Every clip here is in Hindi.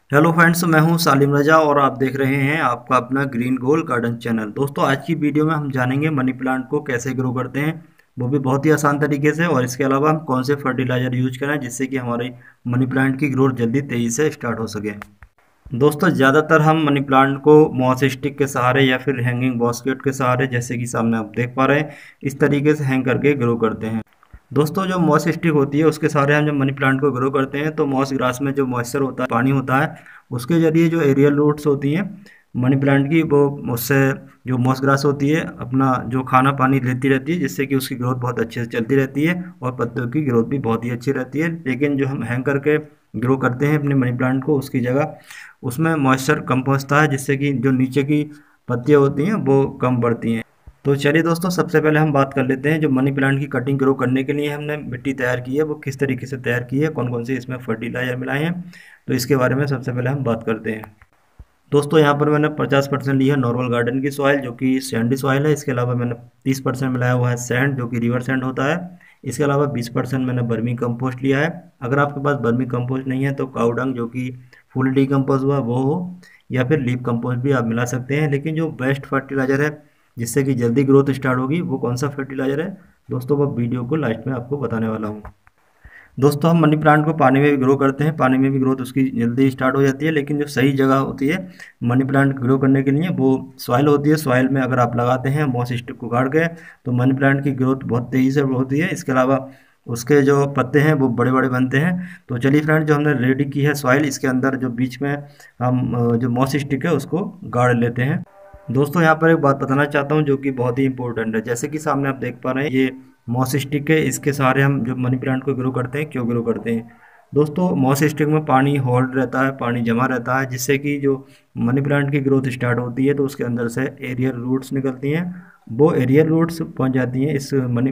हेलो फ्रेंड्स, मैं हूं सालिम रजा और आप देख रहे हैं आपका अपना ग्रीन गोल्ड गार्डन चैनल। दोस्तों, आज की वीडियो में हम जानेंगे मनी प्लांट को कैसे ग्रो करते हैं, वो भी बहुत ही आसान तरीके से। और इसके अलावा हम कौन से फर्टिलाइजर यूज करें जिससे कि हमारी मनी प्लांट की ग्रोथ जल्दी तेज़ी से स्टार्ट हो सके। दोस्तों, ज़्यादातर हम मनी प्लांट को मॉस स्टिक के सहारे या फिर हैंगिंग बास्केट के सहारे, जैसे कि सामने आप देख पा रहे हैं, इस तरीके से हैंग करके ग्रो करते हैं। दोस्तों, जो मॉस स्टिक होती है उसके सहारे हम जब मनी प्लांट को ग्रो करते हैं तो मॉस ग्रास में जो मॉइस्चर होता है, पानी होता है, उसके जरिए जो एरियल रूट्स होती हैं मनी प्लांट की, वो उससे जो मॉस ग्रास होती है अपना जो खाना पानी लेती रहती है, जिससे कि उसकी ग्रोथ बहुत अच्छे से चलती रहती है और पत्तों की ग्रोथ भी बहुत ही अच्छी रहती है। लेकिन जो हम हैंग करके ग्रो करते हैं अपने मनी प्लांट को, उसकी जगह उसमें मॉइस्चर कम पहुँचता है, जिससे कि जो नीचे की पत्तियाँ होती हैं वो कम बढ़ती हैं। तो चलिए दोस्तों, सबसे पहले हम बात कर लेते हैं जो मनी प्लांट की कटिंग ग्रो करने के लिए हमने मिट्टी तैयार की है वो किस तरीके से तैयार की है, कौन कौन से इसमें फर्टिलाइजर मिलाए हैं। तो इसके बारे में सबसे पहले हम बात करते हैं। दोस्तों, यहाँ पर मैंने 50% ली है नॉर्मल गार्डन की सॉइल, जो कि सैंडी सॉइल है। इसके अलावा मैंने 30% मिलाया हुआ है सैंड, जो कि रिवर सैंड होता है। इसके अलावा 20% मैंने बर्मी कंपोस्ट लिया है। अगर आपके पास बर्मी कंपोस्ट नहीं है तो काऊ डंग, जो कि फुल डीकम्पोज हुआ, वो हो, या फिर लीफ कंपोस्ट भी आप मिला सकते हैं। लेकिन जो बेस्ट फर्टिलाइजर है जिससे कि जल्दी ग्रोथ स्टार्ट होगी, वो कौन सा फर्टिलाइजर है दोस्तों, वो वीडियो को लास्ट में आपको बताने वाला हूँ। दोस्तों, हम मनी प्लांट को पानी में भी ग्रो करते हैं, पानी में भी ग्रोथ उसकी जल्दी स्टार्ट हो जाती है। लेकिन जो सही जगह होती है मनी प्लांट ग्रो करने के लिए वो सॉइल होती है। सॉइल में अगर आप लगाते हैं मॉस स्टिक को गाड़ के, तो मनी प्लांट की ग्रोथ बहुत तेज़ी से होती है। इसके अलावा उसके जो पत्ते हैं वो बड़े बड़े बनते हैं। तो चलिए फ्रेंड, जो हमने रेडी की है सॉइल, इसके अंदर जो बीच में हम जो मॉस स्टिक है उसको गाड़ लेते हैं। दोस्तों, यहाँ पर एक बात बताना चाहता हूँ जो कि बहुत ही इंपॉर्टेंट है। जैसे कि सामने आप देख पा रहे हैं, ये मॉस स्टिक है, इसके सहारे हम जो मनी प्लांट को ग्रो करते हैं। क्यों ग्रो करते हैं दोस्तों? मॉस स्टिक में पानी होल्ड रहता है, पानी जमा रहता है, जिससे कि जो मनी प्लांट की ग्रोथ स्टार्ट होती है तो उसके अंदर से एरियल रूट्स निकलती हैं। वो एरियल रूट्स पहुँच जाती हैं इस मनी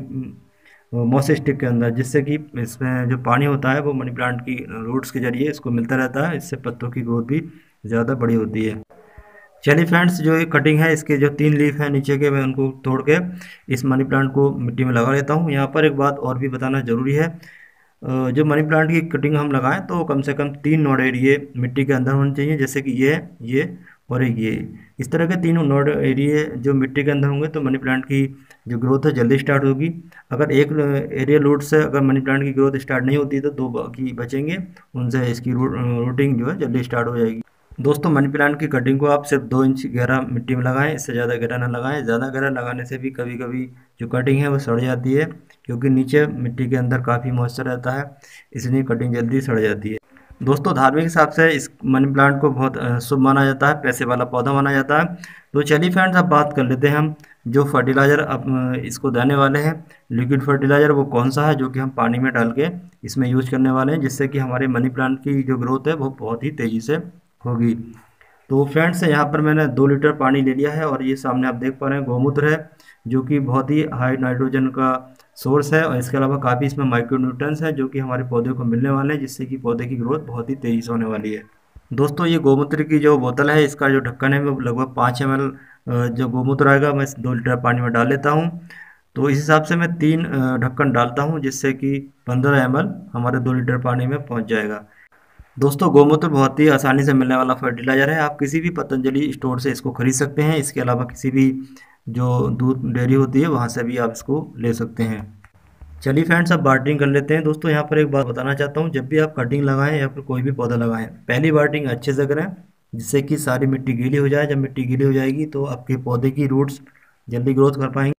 मॉस स्टिक के अंदर, जिससे कि इसमें जो पानी होता है वो मनी प्लांट की रूट्स के जरिए इसको मिलता रहता है। इससे पत्तों की ग्रोथ भी ज़्यादा बड़ी होती है। चलिए फ्रेंड्स, जो ये कटिंग है, इसके जो 3 लीफ हैं नीचे के, मैं उनको तोड़ के इस मनी प्लांट को मिट्टी में लगा लेता हूँ। यहाँ पर एक बात और भी बताना ज़रूरी है। जो मनी प्लांट की कटिंग हम लगाएं तो कम से कम 3 नोड एरिए मिट्टी के अंदर होने चाहिए, जैसे कि ये और एक ये। इस तरह के 3 नोड एरिए जो मिट्टी के अंदर होंगे तो मनी प्लांट की जो ग्रोथ है जल्दी स्टार्ट होगी। अगर एक एरिया रूट से अगर मनी प्लांट की ग्रोथ स्टार्ट नहीं होती तो 2 बाकी बचेंगे, उनसे इसकी रूटिंग जो है जल्दी स्टार्ट हो जाएगी। दोस्तों, मनी प्लांट की कटिंग को आप सिर्फ 2 इंच गहरा मिट्टी में लगाएं, इससे ज़्यादा गहरा ना लगाएं। ज़्यादा गहरा लगाने से भी कभी कभी जो कटिंग है वो सड़ जाती है, क्योंकि नीचे मिट्टी के अंदर काफ़ी मॉइस्चर रहता है, इसलिए कटिंग जल्दी सड़ जाती है। दोस्तों, धार्मिक हिसाब से इस मनी प्लांट को बहुत शुभ माना जाता है, पैसे वाला पौधा माना जाता है। तो चलिए फ्रेंड्स, अब बात कर लेते हैं हम जो फर्टिलाइज़र अब इसको देने वाले हैं। लिक्विड फर्टिलाइज़र वो कौन सा है जो कि हम पानी में डाल के इसमें यूज करने वाले हैं, जिससे कि हमारे मनी प्लांट की जो ग्रोथ है वो बहुत ही तेज़ी से होगी। तो फ्रेंड्स, यहाँ पर मैंने 2 लीटर पानी ले लिया है और ये सामने आप देख पा रहे हैं गोमूत्र है, जो कि बहुत ही हाई नाइट्रोजन का सोर्स है। और इसके अलावा काफ़ी इसमें माइक्रो न्यूट्रंस हैं जो कि हमारे पौधे को मिलने वाले हैं, जिससे कि पौधे की ग्रोथ बहुत ही तेज़ी से होने वाली है। दोस्तों, ये गोमूत्र की जो बोतल है, इसका जो ढक्कन है वो लगभग 5 ml जो गोमूत्र आएगा मैं 2 लीटर पानी में डाल लेता हूँ। तो इस हिसाब से मैं 3 ढक्कन डालता हूँ, जिससे कि 15 ml हमारे 2 लीटर पानी में पहुँच जाएगा। दोस्तों, गोमूत्र बहुत ही आसानी से मिलने वाला फर्टिलाइज़र है। आप किसी भी पतंजलि स्टोर से इसको खरीद सकते हैं। इसके अलावा किसी भी जो दूध डेयरी होती है वहाँ से भी आप इसको ले सकते हैं। चलिए फ्रेंड्स, अब बाल्टिंग कर लेते हैं। दोस्तों, यहाँ पर एक बात बताना चाहता हूँ, जब भी आप कटिंग लगाएं या फिर कोई भी पौधा लगाएं, पहली बाल्टिंग अच्छे से करें, जिससे कि सारी मिट्टी गीली हो जाए। जब मिट्टी गीली हो जाएगी तो आपके पौधे की रूट्स जल्दी ग्रोथ कर पाएंगे।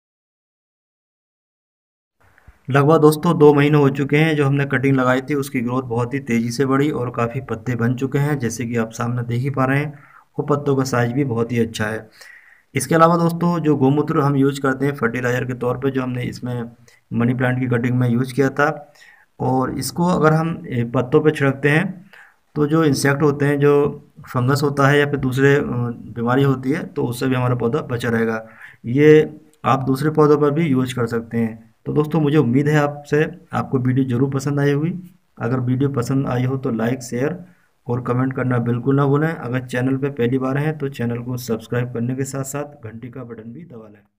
लगभग दोस्तों 2 महीने हो चुके हैं जो हमने कटिंग लगाई थी, उसकी ग्रोथ बहुत ही तेज़ी से बढ़ी और काफ़ी पत्ते बन चुके हैं, जैसे कि आप सामने देख ही पा रहे हैं। वो पत्तों का साइज भी बहुत ही अच्छा है। इसके अलावा दोस्तों, जो गोमूत्र हम यूज करते हैं फर्टिलाइज़र के तौर पे, जो हमने इसमें मनी प्लांट की कटिंग में यूज किया था, और इसको अगर हम पत्तों पे छिड़कते हैं तो जो इंसेक्ट होते हैं, जो फंगस होता है या फिर दूसरे बीमारी होती है, तो उससे भी हमारा पौधा बचा रहेगा। ये आप दूसरे पौधों पर भी यूज कर सकते हैं। तो दोस्तों, मुझे उम्मीद है आपसे आपको वीडियो ज़रूर पसंद आई होगी। अगर वीडियो पसंद आई हो तो लाइक, शेयर और कमेंट करना बिल्कुल ना भूलें। अगर चैनल पे पहली बार हैं तो चैनल को सब्सक्राइब करने के साथ साथ घंटी का बटन भी दबा लें।